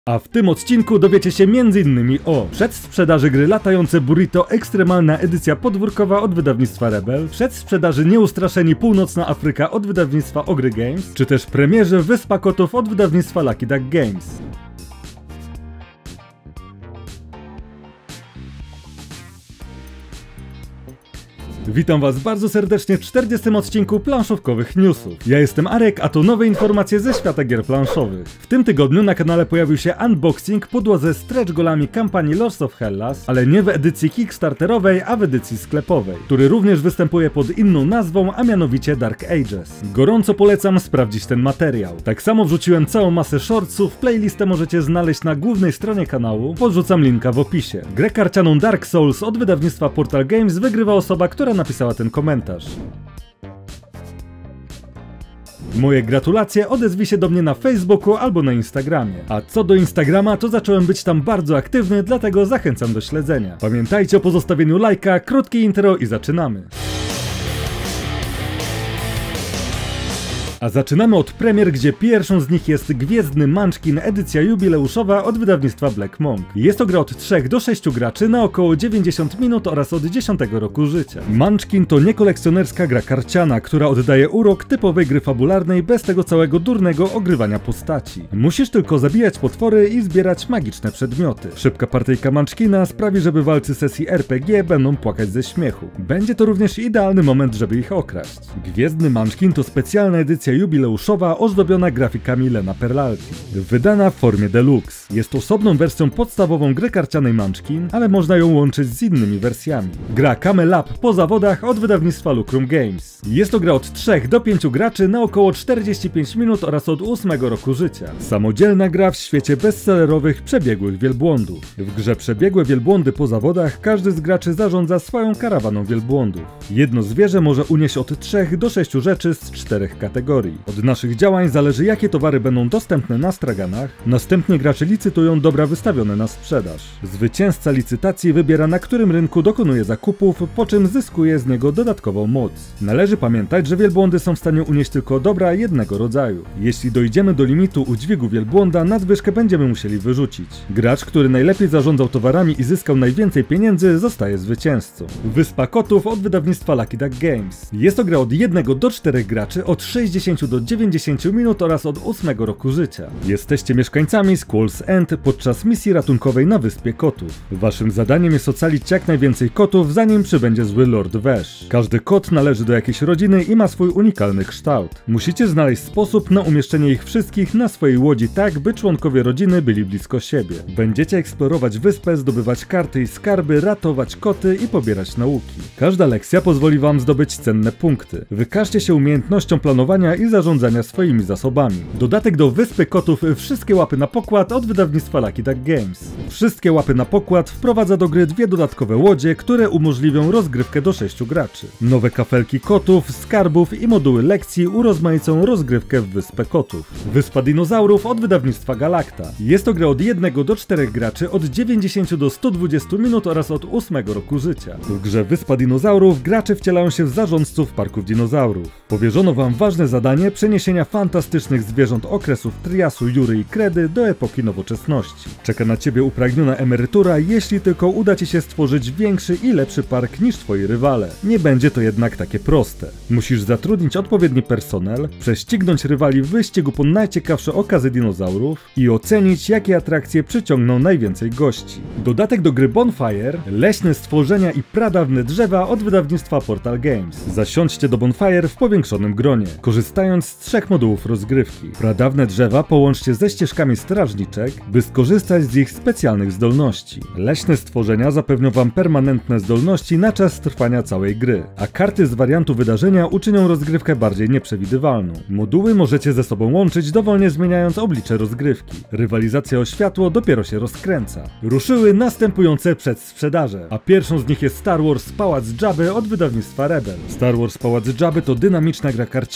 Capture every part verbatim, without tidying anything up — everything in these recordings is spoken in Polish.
A w tym odcinku dowiecie się między innymi o przedsprzedaży gry Latające Burrito ekstremalna edycja podwórkowa od wydawnictwa Rebel, przedsprzedaży Nieustraszeni Północna Afryka od wydawnictwa Ogry Games, czy też premierze Wyspa Kotów od wydawnictwa Lucky Duck Games. Witam was bardzo serdecznie w czterdziestym odcinku planszówkowych newsów. Ja jestem Arek, a to nowe informacje ze świata gier planszowych. W tym tygodniu na kanale pojawił się unboxing pudła ze stretch golami kampanii Lords of Hellas, ale nie w edycji kickstarterowej, a w edycji sklepowej, który również występuje pod inną nazwą, a mianowicie Dark Ages. Gorąco polecam sprawdzić ten materiał. Tak samo wrzuciłem całą masę shortsów, playlistę możecie znaleźć na głównej stronie kanału, podrzucam linka w opisie. Grę karcianą Dark Souls od wydawnictwa Portal Games wygrywa osoba, która napisała ten komentarz. Moje gratulacje, odezwij się do mnie na Facebooku albo na Instagramie. A co do Instagrama, to zacząłem być tam bardzo aktywny, dlatego zachęcam do śledzenia. Pamiętajcie o pozostawieniu lajka, krótkie intro i zaczynamy. A zaczynamy od premier, gdzie pierwszą z nich jest Gwiezdny Munchkin edycja jubileuszowa od wydawnictwa Black Monk. Jest to gra od trzech do sześciu graczy na około dziewięćdziesiąt minut oraz od dziesiątego roku życia. Munchkin to niekolekcjonerska gra karciana, która oddaje urok typowej gry fabularnej bez tego całego durnego ogrywania postaci. Musisz tylko zabijać potwory i zbierać magiczne przedmioty. Szybka partyjka Munchkina sprawi, że bywalcy sesji R P G będą płakać ze śmiechu. Będzie to również idealny moment, żeby ich okraść. Gwiezdny Munchkin to specjalna edycja jubileuszowa ozdobiona grafikami Lena Perlalti, wydana w formie deluxe. Jest osobną wersją podstawową gry karcianej Munchkin, ale można ją łączyć z innymi wersjami. Gra Camel Up po zawodach od wydawnictwa Lucrum Games. Jest to gra od trzech do pięciu graczy na około czterdzieści pięć minut oraz od ósmego roku życia. Samodzielna gra w świecie bestsellerowych przebiegłych wielbłądów. W grze Przebiegłe wielbłądy po zawodach każdy z graczy zarządza swoją karawaną wielbłądów. Jedno zwierzę może unieść od trzech do sześciu rzeczy z czterech kategorii. Od naszych działań zależy, jakie towary będą dostępne na straganach. Następnie gracze licytują dobra wystawione na sprzedaż. Zwycięzca licytacji wybiera, na którym rynku dokonuje zakupów, po czym zyskuje z niego dodatkową moc. Należy pamiętać, że wielbłądy są w stanie unieść tylko dobra jednego rodzaju. Jeśli dojdziemy do limitu udźwigu wielbłąda, nadwyżkę będziemy musieli wyrzucić. Gracz, który najlepiej zarządzał towarami i zyskał najwięcej pieniędzy, zostaje zwycięzcą. Wyspa Kotów od wydawnictwa Lucky Duck Games. Jest to gra od jednego do czterech graczy, od sześćdziesięciu do dziewięćdziesięciu minut oraz od ósmego roku życia. Jesteście mieszkańcami Squall's End podczas misji ratunkowej na Wyspie Kotów. Waszym zadaniem jest ocalić jak najwięcej kotów, zanim przybędzie zły Lord Vesh. Każdy kot należy do jakiejś rodziny i ma swój unikalny kształt. Musicie znaleźć sposób na umieszczenie ich wszystkich na swojej łodzi tak, by członkowie rodziny byli blisko siebie. Będziecie eksplorować wyspę, zdobywać karty i skarby, ratować koty i pobierać nauki. Każda lekcja pozwoli wam zdobyć cenne punkty. Wykażcie się umiejętnością planowania i zarządzania swoimi zasobami. Dodatek do Wyspy Kotów Wszystkie łapy na pokład od wydawnictwa Lucky Duck Games. Wszystkie łapy na pokład wprowadza do gry dwie dodatkowe łodzie, które umożliwią rozgrywkę do sześciu graczy. Nowe kafelki kotów, skarbów i moduły lekcji urozmaicą rozgrywkę w Wyspę Kotów. Wyspa Dinozaurów od wydawnictwa Galacta. Jest to gra od jednego do czterech graczy, od dziewięćdziesięciu do stu dwudziestu minut oraz od ósmego roku życia. W grze Wyspa Dinozaurów gracze wcielają się w zarządców parków dinozaurów. Powierzono wam ważne zadanie przeniesienia fantastycznych zwierząt okresów Triasu, Jury i Kredy do epoki nowoczesności. Czeka na ciebie upragniona emerytura, jeśli tylko uda ci się stworzyć większy i lepszy park niż twoi rywale. Nie będzie to jednak takie proste. Musisz zatrudnić odpowiedni personel, prześcignąć rywali w wyścigu po najciekawsze okazy dinozaurów i ocenić, jakie atrakcje przyciągną najwięcej gości. Dodatek do gry Bonfire, leśne stworzenia i pradawne drzewa od wydawnictwa Portal Games. Zasiądźcie do Bonfire w powiększonym gronie, korzystając z trzech modułów rozgrywki. Pradawne drzewa połączcie ze ścieżkami strażniczek, by skorzystać z ich specjalnych zdolności. Leśne stworzenia zapewnią wam permanentne zdolności na czas trwania całej gry, a karty z wariantu wydarzenia uczynią rozgrywkę bardziej nieprzewidywalną. Moduły możecie ze sobą łączyć, dowolnie zmieniając oblicze rozgrywki. Rywalizacja o światło dopiero się rozkręca. Ruszyły następujące przedsprzedaże, a pierwszą z nich jest Star Wars Pałac Jabby od wydawnictwa Rebel. Star Wars Pałac Jabby to dynamiczna gra karciana wymagająca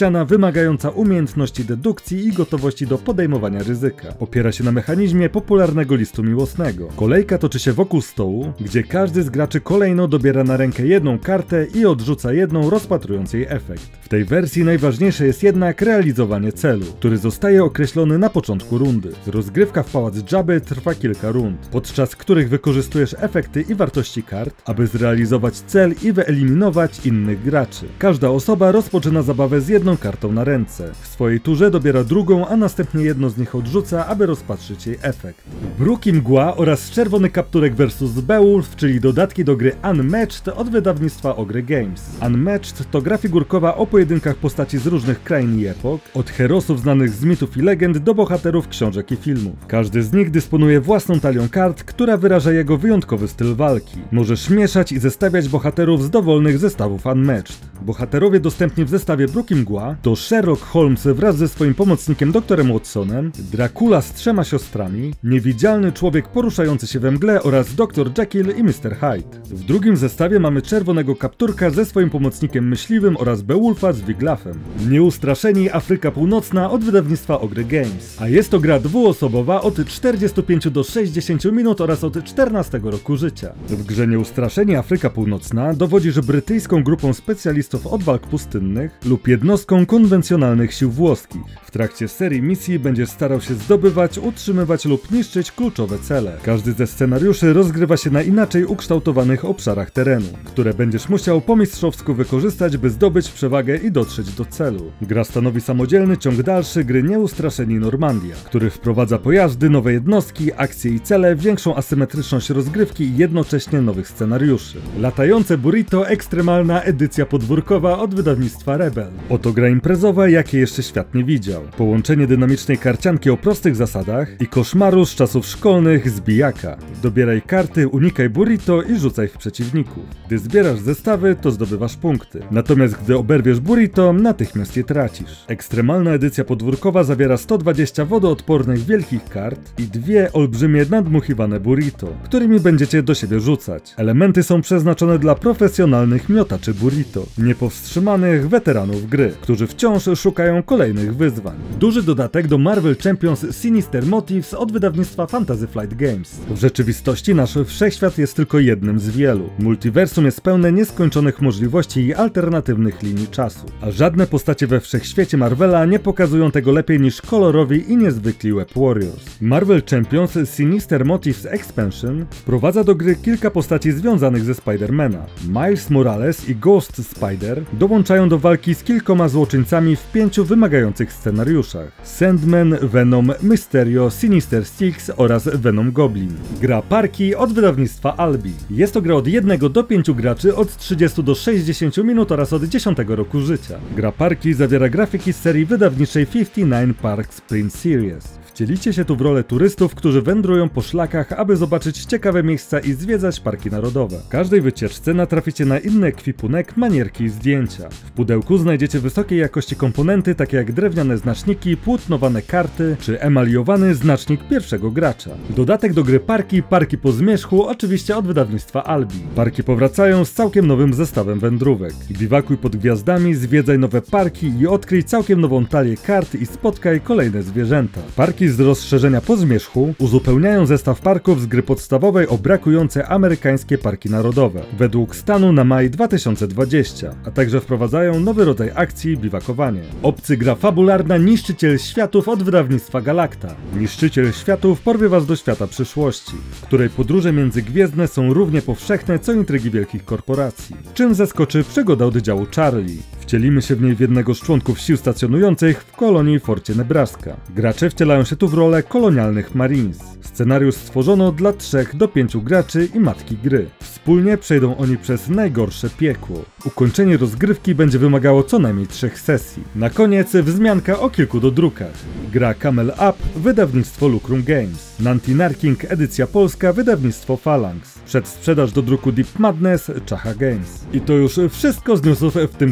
wymagająca umiejętności dedukcji i gotowości do podejmowania ryzyka. Opiera się na mechanizmie popularnego listu miłosnego. Kolejka toczy się wokół stołu, gdzie każdy z graczy kolejno dobiera na rękę jedną kartę i odrzuca jedną, rozpatrując jej efekt. W tej wersji najważniejsze jest jednak realizowanie celu, który zostaje określony na początku rundy. Rozgrywka w Pałac Jabby trwa kilka rund, podczas których wykorzystujesz efekty i wartości kart, aby zrealizować cel i wyeliminować innych graczy. Każda osoba rozpoczyna zabawę z jedną kartą na ręce. W swojej turze dobiera drugą, a następnie jedno z nich odrzuca, aby rozpatrzyć jej efekt. Bruk i Mgła oraz Czerwony Kapturek versus. Beowulf, czyli dodatki do gry Unmatched od wydawnictwa Ogre Games. Unmatched to gra figurkowa o pojedynkach postaci z różnych krain i epok, od herosów znanych z mitów i legend do bohaterów książek i filmów. Każdy z nich dysponuje własną talią kart, która wyraża jego wyjątkowy styl walki. Możesz mieszać i zestawiać bohaterów z dowolnych zestawów Unmatched. Bohaterowie dostępni w zestawie Bruk i Mgła to Sherlock Holmes wraz ze swoim pomocnikiem doktorem Watsonem, Dracula z trzema siostrami, Niewidzialny Człowiek poruszający się we mgle oraz doktor Jekyll i mister Hyde. W drugim zestawie mamy Czerwonego Kapturka ze swoim pomocnikiem myśliwym oraz Beowulfa z Wiglafem. Nieustraszeni Afryka Północna od wydawnictwa Ogre Games. A jest to gra dwuosobowa od czterdziestu pięciu do sześćdziesięciu minut oraz od czternastego roku życia. W grze Nieustraszeni Afryka Północna dowodzisz brytyjską grupą specjalistów od walk pustynnych lub jednostką konwencjonalnych sił włoskich. W trakcie serii misji będziesz starał się zdobywać, utrzymywać lub niszczyć kluczowe cele. Każdy ze scenariuszy rozgrywa się na inaczej ukształtowanych obszarach terenu, które będziesz musiał po mistrzowsku wykorzystać, by zdobyć przewagę i dotrzeć do celu. Gra stanowi samodzielny ciąg dalszy gry Nieustraszeni Normandia, który wprowadza pojazdy, nowe jednostki, akcje i cele, większą asymetryczność rozgrywki i jednocześnie nowych scenariuszy. Latające Burrito, ekstremalna edycja podwórkowa od wydawnictwa Rebel. Oto gra imprezowa, jakie jeszcze świat nie widział. Połączenie dynamicznej karcianki o prostych zasadach i koszmaru z czasów szkolnych z bijaka. Dobieraj karty, unikaj burrito i rzucaj w przeciwników. Gdy zbierasz zestawy, to zdobywasz punkty. Natomiast gdy oberwiesz burrito, natychmiast je tracisz. Ekstremalna edycja podwórkowa zawiera sto dwadzieścia wodoodpornych wielkich kart i dwie olbrzymie nadmuchiwane burrito, którymi będziecie do siebie rzucać. Elementy są przeznaczone dla profesjonalnych miotaczy burrito, niepowstrzymanych weteranów gry, którzy wciąż szukają kolejnych wyzwań. Duży dodatek do Marvel Champions Sinister Motives od wydawnictwa Fantasy Flight Games. W rzeczywistości nasz wszechświat jest tylko jednym z wielu. Multiversum jest pełne nieskończonych możliwości i alternatywnych linii czasu, a żadne postacie we wszechświecie Marvela nie pokazują tego lepiej niż kolorowi i niezwykli Web Warriors. Marvel Champions Sinister Motives Expansion wprowadza do gry kilka postaci związanych ze Spider-Mana. Miles Morales i Ghost Spider dołączają do walki z kilkoma złoczyńcami w pięciu wymagających scenariuszach: Sandman, Venom, Mysterio, Sinister Six oraz Venom Goblin. Gra Parki od wydawnictwa Albi. Jest to gra od jednego do pięciu graczy od trzydziestu do sześćdziesięciu minut oraz od dziesiątego roku życia. Gra Parki zawiera grafiki z serii wydawniczej pięćdziesiąt dziewięć Parks Print Series. Wcielicie się tu w rolę turystów, którzy wędrują po szlakach, aby zobaczyć ciekawe miejsca i zwiedzać parki narodowe. W każdej wycieczce natraficie na inny ekwipunek, manierki i zdjęcia. W pudełku znajdziecie wysokiej jakości komponenty, takie jak drewniane znaczniki, płótnowane karty czy emaliowany znacznik pierwszego gracza. Dodatek do gry Parki, Parki po zmierzchu, oczywiście od wydawnictwa Albi. Parki powracają z całkiem nowym zestawem wędrówek. Biwakuj pod gwiazdami, zwiedzaj nowe parki i odkryj całkiem nową talię kart i spotkaj kolejne zwierzęta. Parki z rozszerzenia po zmierzchu uzupełniają zestaw parków z gry podstawowej o brakujące amerykańskie parki narodowe według stanu na maj dwa tysiące dwudziesty, a także wprowadzają nowy rodzaj akcji biwakowanie. Obcy gra fabularna Niszczyciel Światów od wydawnictwa Galacta. Niszczyciel Światów porwie was do świata przyszłości, w której podróże międzygwiezdne są równie powszechne co intrygi wielkich korporacji. Czym zaskoczy przygoda oddziału Charlie? Wcielimy się w niej w jednego z członków sił stacjonujących w kolonii Forcie Nebraska. Gracze wcielają się tu w rolę kolonialnych Marines. Scenariusz stworzono dla trzech do pięciu graczy i matki gry. Wspólnie przejdą oni przez najgorsze piekło. Ukończenie rozgrywki będzie wymagało co najmniej trzech sesji. Na koniec wzmianka o kilku dodrukach. Gra Camel Up, wydawnictwo Lucrum Games. Nantinarking, edycja polska, wydawnictwo Phalanx. Przedsprzedaż do druku Deep Madness, Czacha Games. I to już wszystko z newsów w tym tygodniu.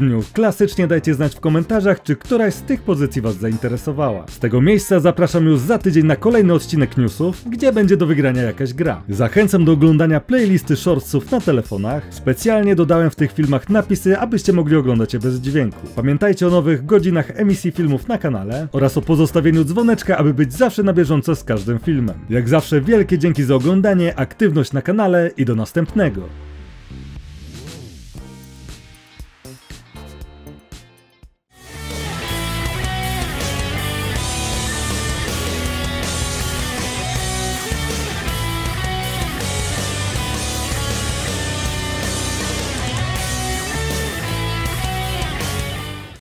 news. Klasycznie dajcie znać w komentarzach, czy któraś z tych pozycji was zainteresowała. Z tego miejsca zapraszam już za tydzień na kolejny odcinek newsów, gdzie będzie do wygrania jakaś gra. Zachęcam do oglądania playlisty shortsów na telefonach. Specjalnie dodałem w tych filmach napisy, abyście mogli oglądać je bez dźwięku. Pamiętajcie o nowych godzinach emisji filmów na kanale oraz o pozostawieniu dzwoneczka, aby być zawsze na bieżąco z każdym filmem. Jak zawsze wielkie dzięki za oglądanie, aktywność na kanale i do następnego.